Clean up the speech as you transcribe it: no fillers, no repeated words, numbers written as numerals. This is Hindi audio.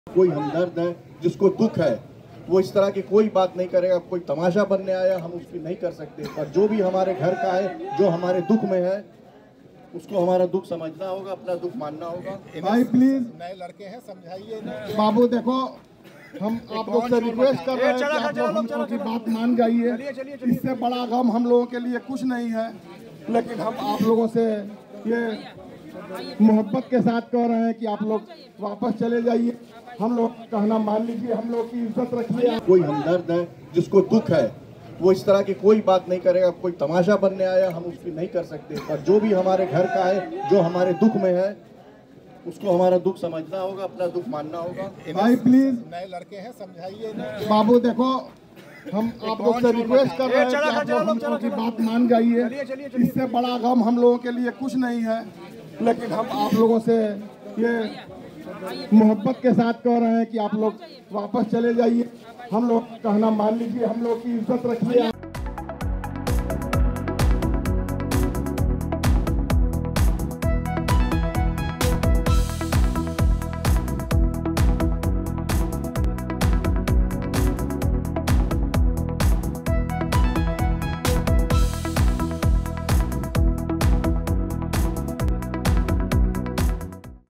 कोई हमदर्द है, जिसको दुख है, वो इस तरह की कोई बात नहीं करेगा। कोई तमाशा बनने आया, हम उसकी नहीं कर सकते। पर जो भी हमारे घर का है, जो हमारे दुख में है, उसको हमारा दुख समझना होगा, अपना दुख मानना होगा। भाई प्लीज, नए लड़के हैं, समझाइए ना। बाबू देखो, हम आप लोग से रिक्वेस्ट कर रहे हैं कि आप लोग हम लोगों की बात मान जाइए। इससे बड़ा गम हम लोगों के लिए कुछ नहीं है, लेकिन हम आप लोगों से ये मोहब्बत के साथ कह रहे हैं कि आप लोग वापस चले जाइए। हम लोग कहना मान लीजिए, हम लोग की इज्जत रखिए। कोई हमदर्द है, जिसको दुख है, वो इस तरह की कोई बात नहीं करेगा। कोई तमाशा बनने आया, हम उसकी नहीं कर सकते। पर जो भी हमारे घर का है, जो हमारे दुख में है, उसको हमारा दुख समझना होगा, अपना दुख मानना होगा। भाई प्लीज, नए लड़के हैं, समझाइए ना। बाबू देखो, हम आप लोग से रिक्वेस्ट कर रहे हैं कि आप लोग हम लोगों की बात मान जाइए। इससे बड़ा गम हम लोगों के लिए कुछ नहीं है, लेकिन हम आप लोगों से ये मोहब्बत के साथ कह रहे हैं कि आप लोग वापस चले जाइए। हम लोग कहना मान लीजिए, हम लोग की इज्जत रखिए।